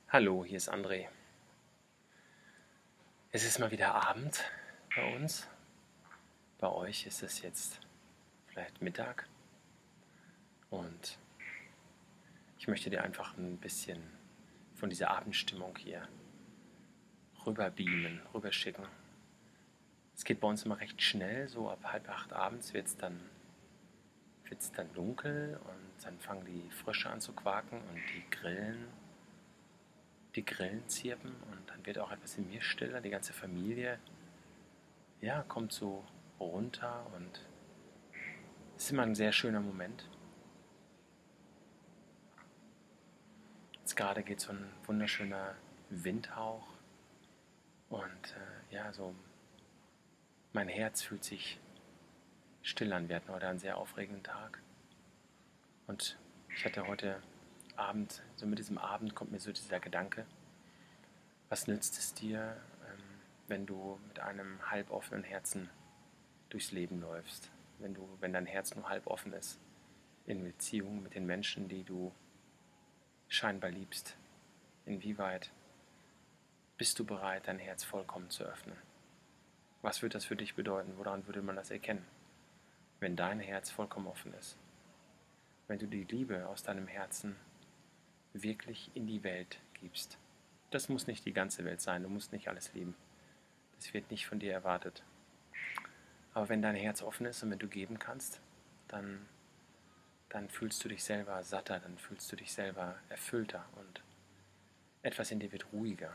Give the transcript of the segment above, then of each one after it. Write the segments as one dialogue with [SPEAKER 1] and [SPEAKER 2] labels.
[SPEAKER 1] Hallo, hier ist André. Es ist mal wieder Abend bei uns. Bei euch ist es jetzt vielleicht Mittag. Und ich möchte dir einfach ein bisschen von dieser Abendstimmung hier rüber beamen, rüberschicken. Es geht bei uns immer recht schnell, so ab 7:30 abends wird's dann dunkel und dann fangen die Frösche an zu quaken und die Grillen zirpen und dann wird auch etwas in mir stiller. Die ganze Familie, ja, kommt so runter und es ist immer ein sehr schöner Moment. Jetzt gerade geht so ein wunderschöner Windhauch und ja, so mein Herz fühlt sich still an. Wir hatten heute einen sehr aufregenden Tag und ich hatte heute Abend, so mit diesem Abend kommt mir so dieser Gedanke, was nützt es dir, wenn du mit einem halboffenen Herzen durchs Leben läufst, wenn dein Herz nur halb offen ist in Beziehung mit den Menschen, die du scheinbar liebst. Inwieweit bist du bereit, dein Herz vollkommen zu öffnen? Was würde das für dich bedeuten? Woran würde man das erkennen? Wenn dein Herz vollkommen offen ist. Wenn du die Liebe aus deinem Herzen wirklich in die Welt gibst. Das muss nicht die ganze Welt sein, du musst nicht alles lieben. Das wird nicht von dir erwartet. Aber wenn dein Herz offen ist und wenn du geben kannst, dann fühlst du dich selber satter, dann fühlst du dich selber erfüllter und etwas in dir wird ruhiger.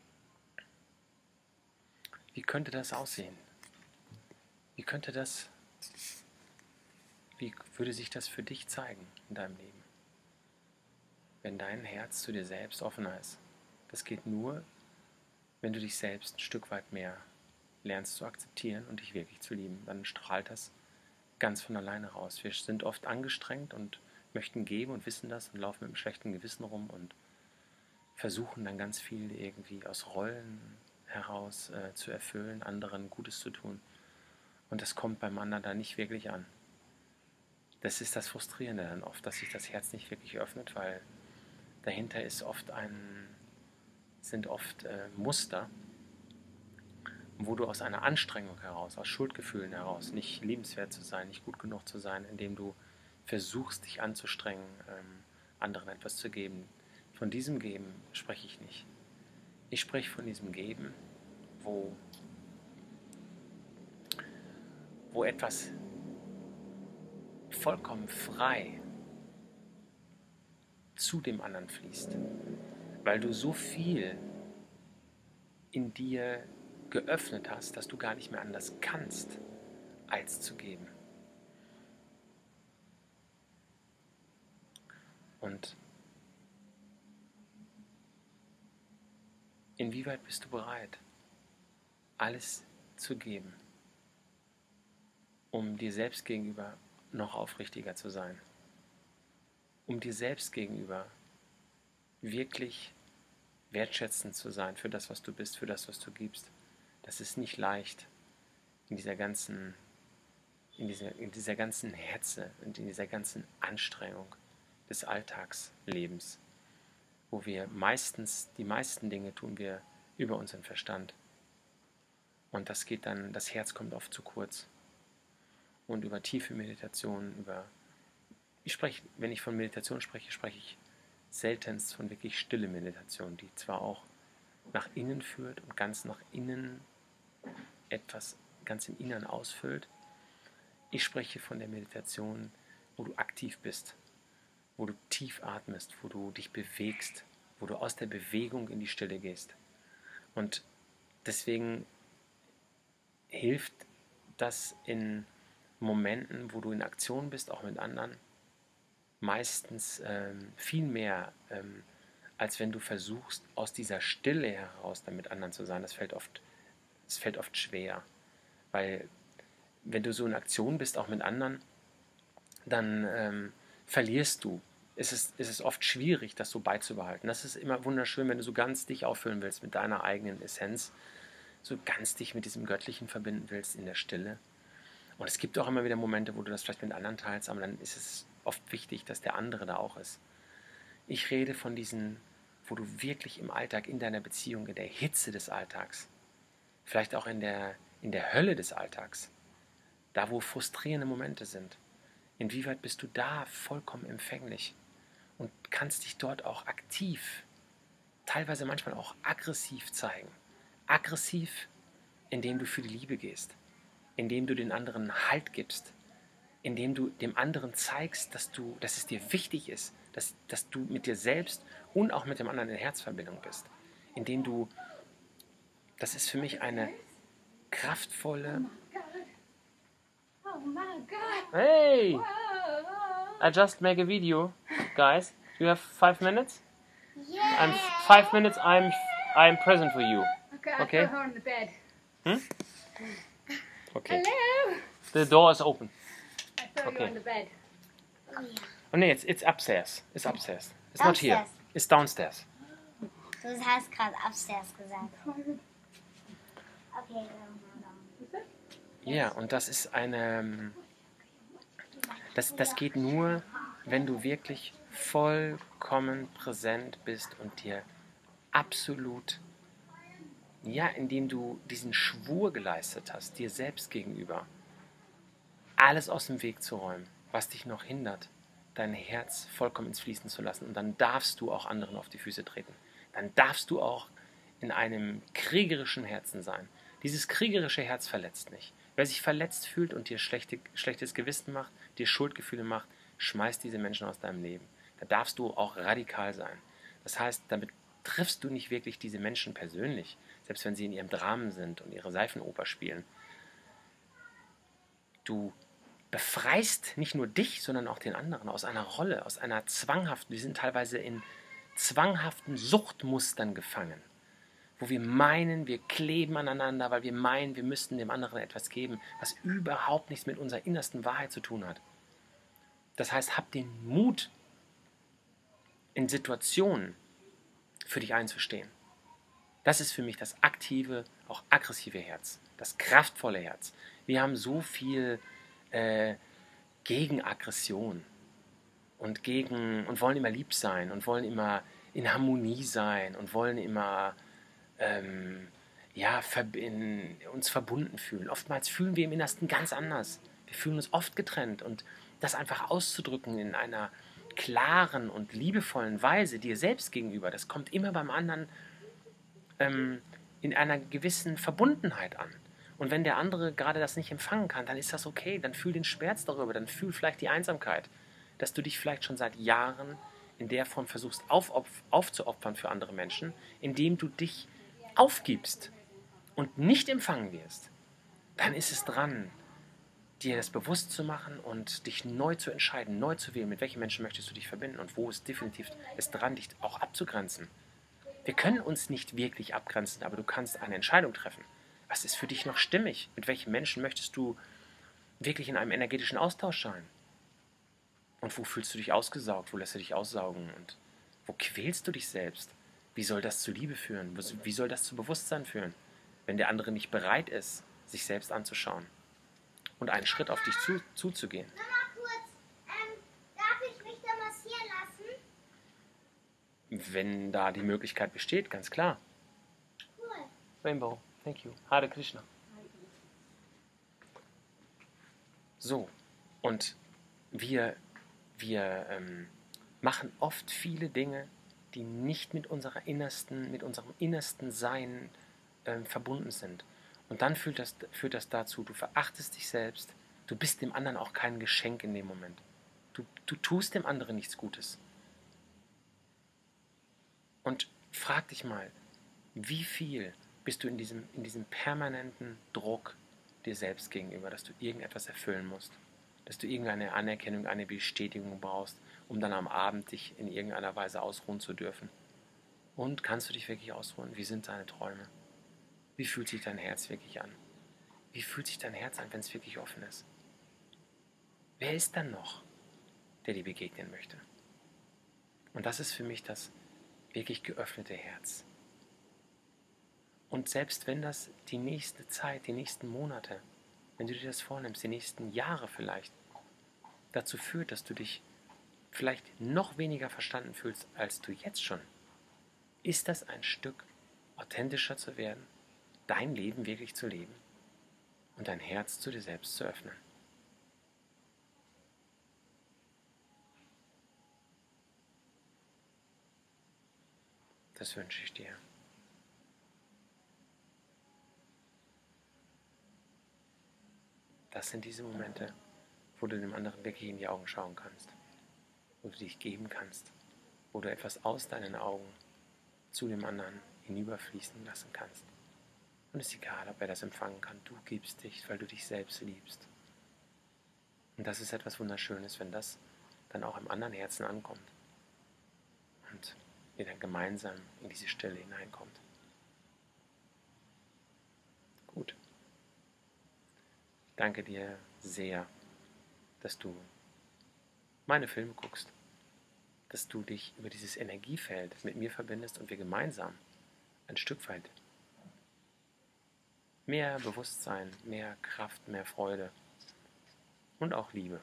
[SPEAKER 1] Wie könnte das aussehen? Wie könnte das, wie würde sich das für dich zeigen in deinem Leben? Wenn dein Herz zu dir selbst offener ist. Das geht nur, wenn du dich selbst ein Stück weit mehr lernst zu akzeptieren und dich wirklich zu lieben. Dann strahlt das ganz von alleine raus. Wir sind oft angestrengt und möchten geben und wissen das und laufen mit einem schlechten Gewissen rum und versuchen dann ganz viel irgendwie aus Rollen heraus zu erfüllen, anderen Gutes zu tun. Und das kommt beim anderen da nicht wirklich an. Das ist das Frustrierende dann oft, dass sich das Herz nicht wirklich öffnet, weil dahinter sind oft Muster, wo du aus einer Anstrengung heraus, aus Schuldgefühlen heraus, nicht liebenswert zu sein, nicht gut genug zu sein, indem du versuchst, dich anzustrengen, anderen etwas zu geben. Von diesem Geben spreche ich nicht. Ich spreche von diesem Geben, wo etwas vollkommen frei zu dem anderen fließt, weil du so viel in dir geöffnet hast, dass du gar nicht mehr anders kannst, als zu geben. Und inwieweit bist du bereit, alles zu geben, um dir selbst gegenüber noch aufrichtiger zu sein, um dir selbst gegenüber wirklich wertschätzend zu sein für das, was du bist, für das, was du gibst. Das ist nicht leicht in dieser ganzen Hetze und in dieser ganzen Anstrengung des Alltagslebens, wo wir die meisten Dinge tun wir über unseren Verstand. Und das Herz kommt oft zu kurz. Und über tiefe Meditation, wenn ich von Meditation spreche, spreche ich seltenst von wirklich stille Meditation, die zwar auch nach innen führt und ganz nach innen etwas ganz im Innern ausfüllt. Ich spreche von der Meditation, wo du aktiv bist, wo du tief atmest, wo du dich bewegst, wo du aus der Bewegung in die Stille gehst. Und deswegen hilft das in Momenten, wo du in Aktion bist, auch mit anderen, meistens viel mehr, als wenn du versuchst, aus dieser Stille heraus dann mit anderen zu sein. Das fällt oft schwer, weil wenn du so in Aktion bist, auch mit anderen, dann verlierst du. Es ist oft schwierig, das so beizubehalten. Das ist immer wunderschön, wenn du so ganz dich auffüllen willst mit deiner eigenen Essenz, so ganz dich mit diesem Göttlichen verbinden willst in der Stille. Und es gibt auch immer wieder Momente, wo du das vielleicht mit anderen teilst, aber dann ist es oft wichtig, dass der andere da auch ist. Ich rede von wo du wirklich im Alltag, in deiner Beziehung, in der Hitze des Alltags, vielleicht auch in der Hölle des Alltags, da wo frustrierende Momente sind, inwieweit bist du da vollkommen empfänglich und kannst dich dort auch aktiv, teilweise manchmal auch aggressiv zeigen. Aggressiv, indem du für die Liebe gehst, indem du den anderen Halt gibst, indem du dem anderen zeigst, dass es dir wichtig ist, dass du mit dir selbst und auch mit dem anderen in Herzverbindung bist. Indem du, das ist für mich eine kraftvolle...
[SPEAKER 2] Oh my God!
[SPEAKER 1] Hey!
[SPEAKER 2] Whoa.
[SPEAKER 1] I just make a video, guys. You have 5 minutes?
[SPEAKER 2] Yeah.
[SPEAKER 1] And 5 minutes I'm present for you.
[SPEAKER 2] Okay, I'll
[SPEAKER 1] Okay.
[SPEAKER 2] throw her on the bed.
[SPEAKER 1] Okay.
[SPEAKER 2] Hello.
[SPEAKER 1] The door is open.
[SPEAKER 2] I throw
[SPEAKER 1] Okay.
[SPEAKER 2] you on the bed.
[SPEAKER 3] Oh yeah.
[SPEAKER 1] Oh nee, it's upstairs. It's upstairs. It's not here.
[SPEAKER 3] Downstairs.
[SPEAKER 1] It's downstairs.
[SPEAKER 3] Du hast gerade upstairs gesagt. Okay,
[SPEAKER 1] Ja, und das ist eine... Das geht nur, wenn du wirklich vollkommen präsent bist und dir absolut, ja, indem du diesen Schwur geleistet hast, dir selbst gegenüber, alles aus dem Weg zu räumen, was dich noch hindert, dein Herz vollkommen ins Fließen zu lassen. Und dann darfst du auch anderen auf die Füße treten. Dann darfst du auch in einem kriegerischen Herzen sein. Dieses kriegerische Herz verletzt nicht. Wer sich verletzt fühlt und dir schlechtes Gewissen macht, dir Schuldgefühle macht, schmeißt diese Menschen aus deinem Leben. Da darfst du auch radikal sein. Das heißt, damit triffst du nicht wirklich diese Menschen persönlich, selbst wenn sie in ihrem Dramen sind und ihre Seifenoper spielen. Du befreist nicht nur dich, sondern auch den anderen aus einer Rolle, aus einer zwanghaften, wir sind teilweise in zwanghaften Suchtmustern gefangen, wo wir meinen, wir kleben aneinander, weil wir meinen, wir müssten dem anderen etwas geben, was überhaupt nichts mit unserer innersten Wahrheit zu tun hat. Das heißt, hab den Mut, in Situationen für dich einzustehen. Das ist für mich das aktive, auch aggressive Herz, das kraftvolle Herz. Wir haben so viel gegen Aggression und wollen immer lieb sein und wollen immer in Harmonie sein und wollen immer uns verbunden fühlen. Oftmals fühlen wir im Innersten ganz anders. Wir fühlen uns oft getrennt und das einfach auszudrücken in einer klaren und liebevollen Weise dir selbst gegenüber, das kommt immer beim anderen in einer gewissen Verbundenheit an. Und wenn der andere gerade das nicht empfangen kann, dann ist das okay. Dann fühl den Schmerz darüber, dann fühl vielleicht die Einsamkeit, dass du dich vielleicht schon seit Jahren in der Form versuchst aufzuopfern für andere Menschen, indem du dich aufgibst und nicht empfangen wirst. Dann ist es dran, dir das bewusst zu machen und dich neu zu entscheiden, neu zu wählen, mit welchen Menschen möchtest du dich verbinden und wo ist definitiv es dran, dich auch abzugrenzen. Wir können uns nicht wirklich abgrenzen, aber du kannst eine Entscheidung treffen. Was ist für dich noch stimmig? Mit welchen Menschen möchtest du wirklich in einem energetischen Austausch sein? Und wo fühlst du dich ausgesaugt? Wo lässt du dich aussaugen? Und wo quälst du dich selbst? Wie soll das zu Liebe führen? Wie soll das zu Bewusstsein führen, wenn der andere nicht bereit ist, sich selbst anzuschauen und einen Schritt auf dich zuzugehen?
[SPEAKER 3] Mama, kurz, darf ich mich da massieren lassen?
[SPEAKER 1] Wenn da die Möglichkeit besteht, ganz klar.
[SPEAKER 3] Cool.
[SPEAKER 1] Rainbow, thank you. Hare Krishna. So, und wir machen oft viele Dinge, die nicht mit unserem innersten Sein verbunden sind. Und dann führt das dazu, du verachtest dich selbst, du bist dem anderen auch kein Geschenk in dem Moment. Du tust dem anderen nichts Gutes. Und frag dich mal, wie viel bist du in diesem permanenten Druck dir selbst gegenüber, dass du irgendetwas erfüllen musst, dass du irgendeine Anerkennung, eine Bestätigung brauchst, um dann am Abend dich in irgendeiner Weise ausruhen zu dürfen. Und kannst du dich wirklich ausruhen? Wie sind deine Träume? Wie fühlt sich dein Herz wirklich an? Wie fühlt sich dein Herz an, wenn es wirklich offen ist? Wer ist dann noch, der dir begegnen möchte? Und das ist für mich das wirklich geöffnete Herz. Und selbst wenn das die nächste Zeit, die nächsten Monate, wenn du dir das vornimmst, die nächsten Jahre vielleicht, dazu führt, dass du dich vielleicht noch weniger verstanden fühlst, als du jetzt schon, ist das ein Stück authentischer zu werden, dein Leben wirklich zu leben und dein Herz zu dir selbst zu öffnen. Das wünsche ich dir. Das sind diese Momente, wo du dem anderen wirklich in die Augen schauen kannst, wo du dich geben kannst, wo du etwas aus deinen Augen zu dem anderen hinüberfließen lassen kannst. Und es ist egal, ob er das empfangen kann. Du gibst dich, weil du dich selbst liebst. Und das ist etwas Wunderschönes, wenn das dann auch im anderen Herzen ankommt und ihr dann gemeinsam in diese Stille hineinkommt. Gut. Ich danke dir sehr, dass du meine Filme guckst, dass du dich über dieses Energiefeld mit mir verbindest und wir gemeinsam ein Stück weit mehr Bewusstsein, mehr Kraft, mehr Freude und auch Liebe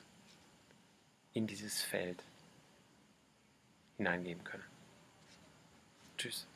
[SPEAKER 1] in dieses Feld hineingeben können. Tschüss.